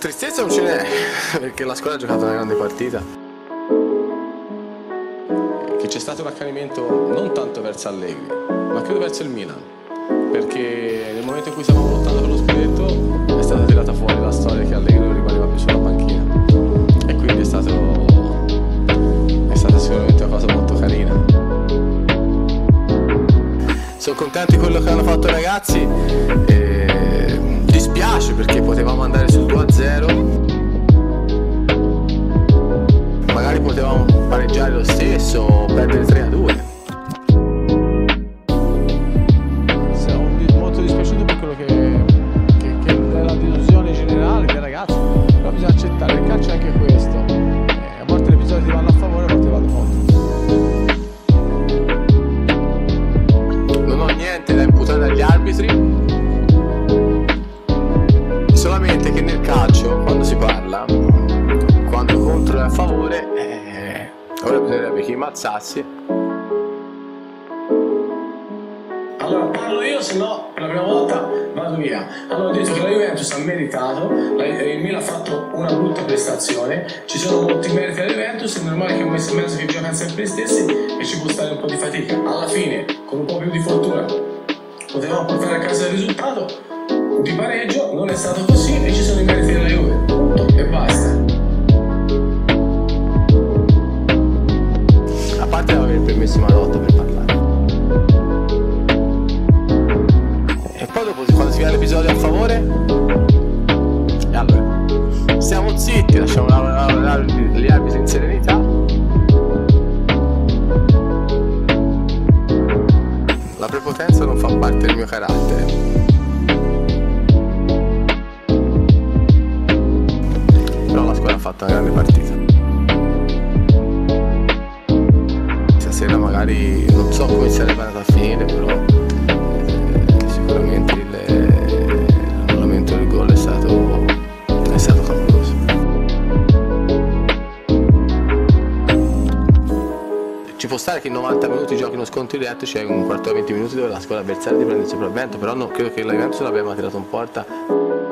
Tristezza non ce n'è, perché la squadra ha giocato una grande partita. Che c'è stato un accanimento non tanto verso Allegri, ma credo verso il Milan, perché nel momento in cui stiamo lottando per lo scudetto è stata tirata fuori la storia che Allegri non rimaneva più sulla panchina, e quindi è stata sicuramente una cosa molto carina. Sono contento di quello che hanno fatto i ragazzi. Dispiace perché potevamo andare sul 2-0, magari potevamo pareggiare lo stesso o perdere 3-2. Sono molto dispiaciuto per quello che è la delusione generale dei ragazzi, però bisogna accettare, il calcio è anche questo, a volte le episodi ti vanno a favore, a volte vanno contro. Non ho niente da imputare agli arbitri, solamente che nel calcio, quando si parla, quando contro è a favore, ora bisognerebbe che immazzassi. Allora parlo io, se no per la prima volta vado via. Allora ho detto che la Juventus ha meritato, il Milan ha fatto una brutta prestazione, ci sono molti meriti alla Juventus, è normale che un mese e mezzo che giocano sempre gli stessi e ci può stare un po' di fatica. Alla fine, con un po' più di fortuna, potevamo portare a casa il risultato di pareggio, non è stato così e ci sono i meriti della Juve, punto e basta. A parte non aver permesso Marotta per parlare, e poi dopo quando si viene l'episodio a favore, e allora stiamo zitti, lasciamo lavorare gli arbitri in serenità. La prepotenza non fa parte del mio carattere. Però la squadra ha fatto una grande partita. Stasera magari non so come sarebbe andata a finire, però sicuramente l'annullamento del gol è stato clamoroso. Ci può stare che in 90 minuti giochi uno scontro diretto, c'è un quarto di 20 minuti dove la squadra avversaria ti prende il sopravvento, però non credo che la Juventus l'abbia mai tirato in porta.